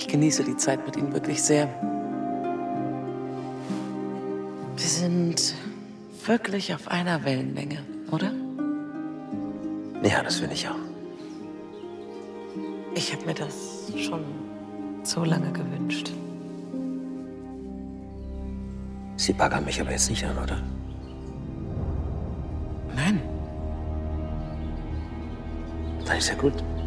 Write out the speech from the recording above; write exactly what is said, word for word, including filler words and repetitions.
Ich genieße die Zeit mit Ihnen wirklich sehr. Wir sind wirklich auf einer Wellenlänge, oder? Ja, das finde ich auch. Ich habe mir das schon so lange gewünscht. Sie baggern mich aber jetzt nicht an, oder? Nein. Dann ist ja gut.